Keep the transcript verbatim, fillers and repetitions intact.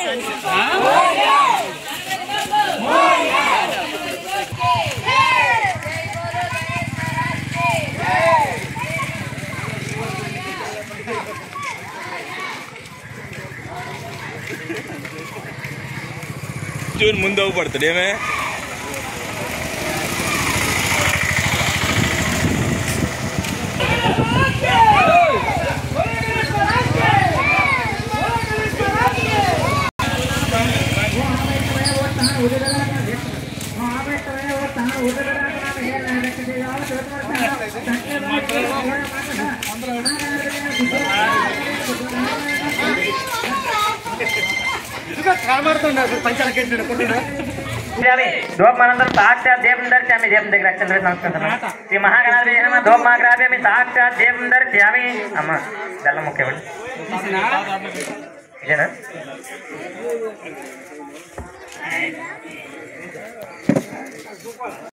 जून मुंदे पड़ते में धूपमनंतर साक्षात् देवं दर्शयामि देवं దగ్గర చంద్ర సంస్కృతం శ్రీ మహాగణాధిపతి నమః ధూపమాగ్రాప్యామి సాక్షాత్ దేవం దర్శయామి అమ్మ దల్ల ముఖ్యమండి ఇదేనా